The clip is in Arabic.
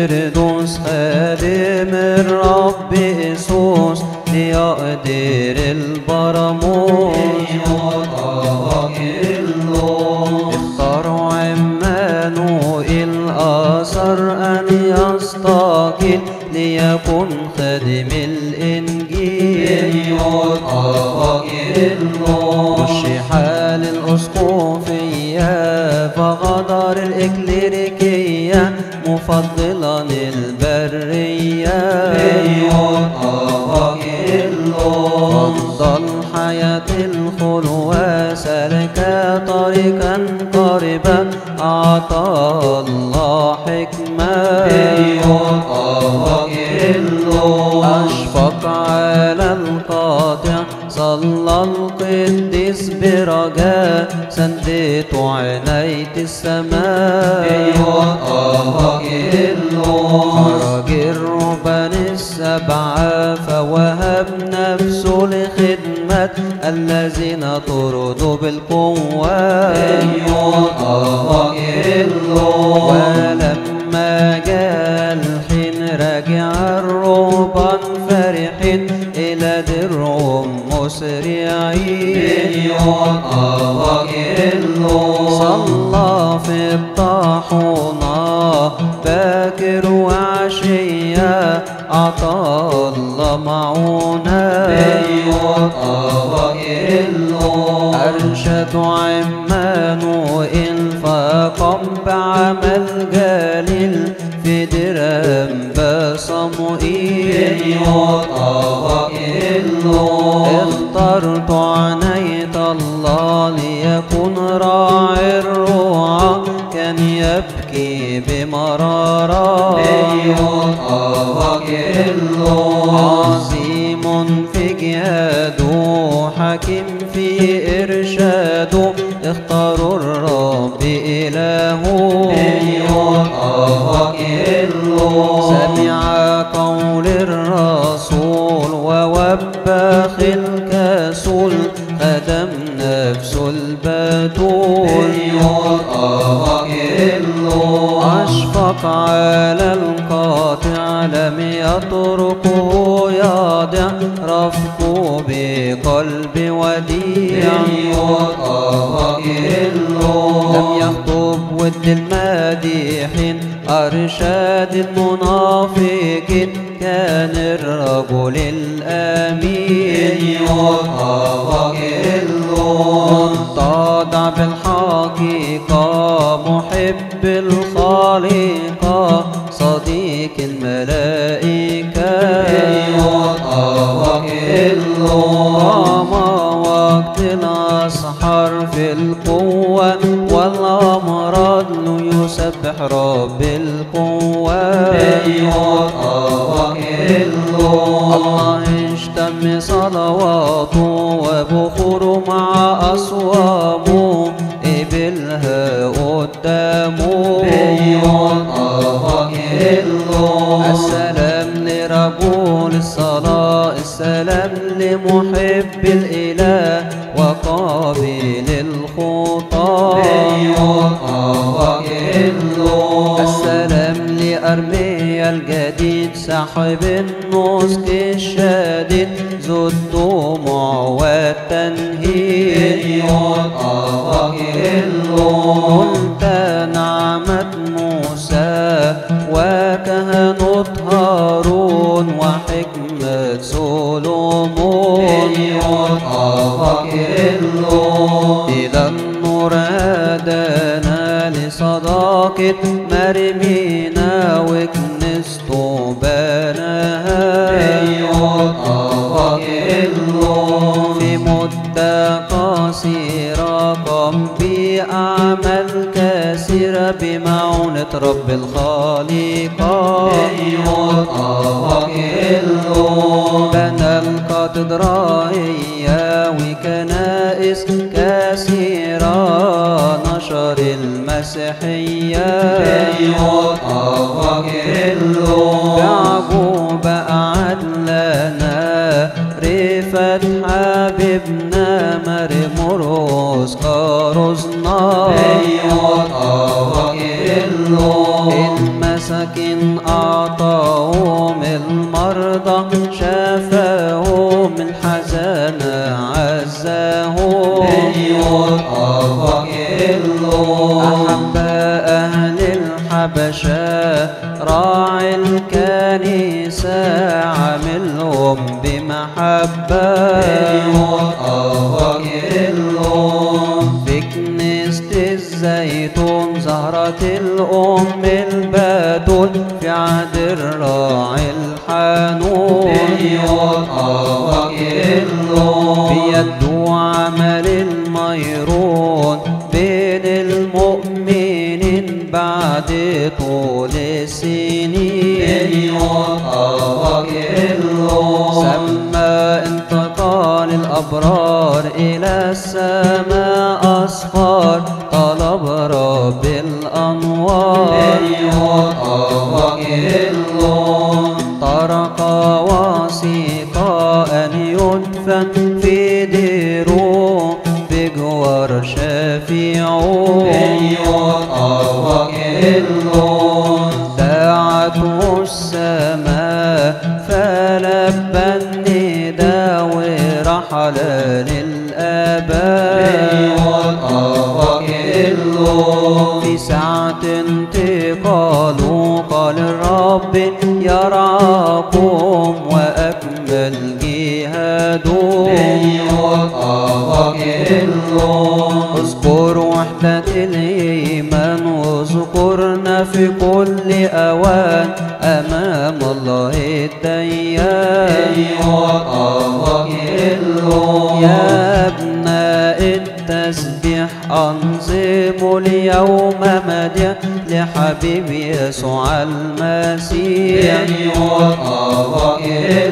فردوس خادم الرب يسوس ليقدر البراموس اختاروا عمانوئيل أصر أن يستقيل ليكن خادم الإنجيل رشح للأسقفية فغدر الإكليريكية مفضلا البرية فضل حياة الخلوة سلك طريقا قريبا أعطى الله حكمة أشفق على القاطع صلى القديس برجاء سندت عينيت السماء خرج الرهبان السبعة فوهب نفسه لخدمة الذين طردوا بالقوة ولما جاء الحين رجع الرهبان فرحين إلى درهم مسرعين صلى في الطاحونة باكر وعشية أعطى الله معونة أرشد عمانوئيل فقام بعمل جليل في درهم بصموئيل اخترت عناية الله ليكون راعي الرعاة كان يبكي بمرارة عظيم في جهاده حكيم في إرشاده اختاروا الرب إلهه سمع قول الرسول ووبخ الكسول خدم نفسه البتول أشفق على القاطع لم يتركه يضيع رفقه بقلب وديع لم يخطب ود المادحين أرشاد المنافقين كان الرجل الأمين منتضع بالحقيقة محب الخالقة صديق الملائكة قام وقت الأسحار في القوة والأمراض ليسبح رب القوة الله اشتم صلواته وبخوره مع أصوامه قبلها قدامه السلام لرجل الصلاة السلام لمحب الإله وقابل الخطى السلام لأرميا الجديد صاحب النسك الشديد ذو الدموع والتنهيد قلت نعمة موسى وكهنة هارون وحكمة سولومون إلى النور هدانا لصداقة مرمينا وكنسته بناها في مدة قصيرة قام بأعمال كثيرة بمعونة رب الخالقة بنى الكاتدرائية وكنائس كثيرة نشر المسيحية بعجوبة أعد لنا رفت حبيبنا مرمروس كارزنا المسا مساكين أعطاهم، المرضى شفاهم، الحزن عزاهم. أحب أهل الحبشة راعي الكنيسة، عاملهم بمحبة. في كنيسة الزيتون زهرة الأم البتول، في عهد الراعي الحنون. بيده عمل الميرون بين المؤمنين بعد طول السنين. سمى انتقال الأبرار إلى السماء أصفار، طلب رب الأنوار. طرق وثيق أن يدفن في ديره بجوار شفيعه. دعته السماء فلبى النداء، ورحل للآباء. في ساعة انتقاله قال الرب يرعاكم وأكمل جهاده. اذكر وحدة الإيمان واذكرنا في كل أوان أمام الله الديان. يا أبناء التسبيح أنظموا اليوم مديح لحبيب يسوع المسيح.